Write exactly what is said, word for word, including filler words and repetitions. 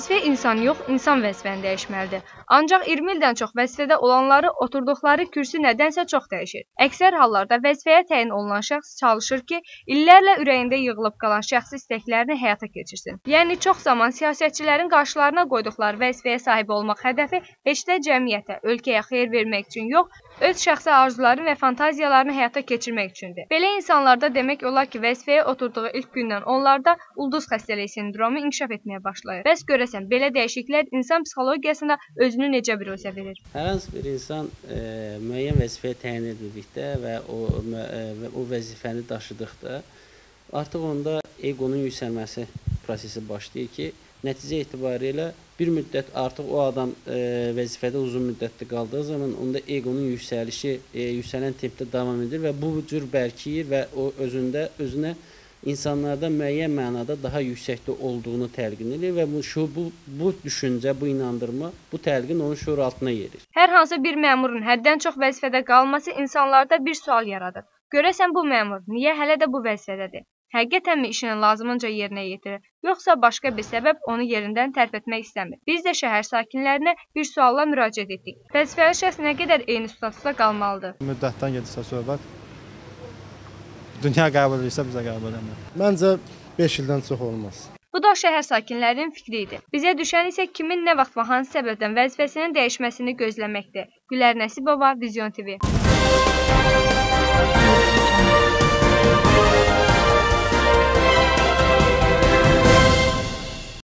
Vəzifə insan yox, insan vəzifəni dəyişməlidir. Ancaq iyirmi ildən çox vəzifədə olanları oturduqları kürsü nədənsə çox dəyişir. Əksər hallarda vəzifəyə təyin olunan şəxs çalışır ki, illərlə ürəyində yığılıb qalan şəxsi istəklərini həyata keçirsin. Yəni çox zaman siyasətçilərin qarşılarına qoyduqları vəzifəyə sahib olmaq hədəfi heç də cəmiyyətə, ölkəyə xeyir vermək üçün yox, öz şəxsi arzuları və fantaziyalarını həyata keçirmək üçündür. Belə insanlarda demək olar ki, vəzifəyə oturduğu ilk gündən onlarda ulduz xəstəliyi sindromu inkişaf etməyə başlayır. Bəs görəsən, belə dəyişikliklər insan psixologiyasında özünü necə büruzə verir? Hər hansı bir insan e, müəyyən vəzifəyə təyin edildikdə və o, e, o vəzifəni daşıdıqda artıq onda eqonun yüksəlməsi prosesi başlayır ki, nəticə etibarilə bir müddət artıq o adam e, vəzifədə uzun müddətli qaldığı zaman onda eqonun yüksəlişi e, yüksələn tempdə davam edir və bu cür bərkiyir və o özündə özünə insanlarda müəyyən mənada daha yüksəkdə olduğunu təlqin edir və bu, şu, bu, bu düşüncə, bu inandırma, bu təlqin onun şuur altına yerir. Hər hansı bir məmurun həddən çox vəzifədə qalması insanlarda bir sual yaradır. Görəsən bu məmur niyə hələ də bu vəzifədədir? Həqiqətənmi işini lazımınca yerinə yetirir, yoxsa başqa bir səbəb onu yerindən tərk etmək istəmir? Biz də şəhər sakinlərinə bir sualla müraciət etdik. Vəzifəli şəxs nə qədər eyni statusda qalmalıdır? Müddətdən gedirsə söhbət, dünya qəbul edirsə bizə qəbul edəmir. Məncə beş ildən çox olmaz. Bu da şəhər sakinlərinin fikri idi. Bizə düşən isə kimin nə vaxt və hansı səbəbdən vəzifəsinin dəyişməsini gözləməkdir. Gülər Nəsibova, Vizyon T V.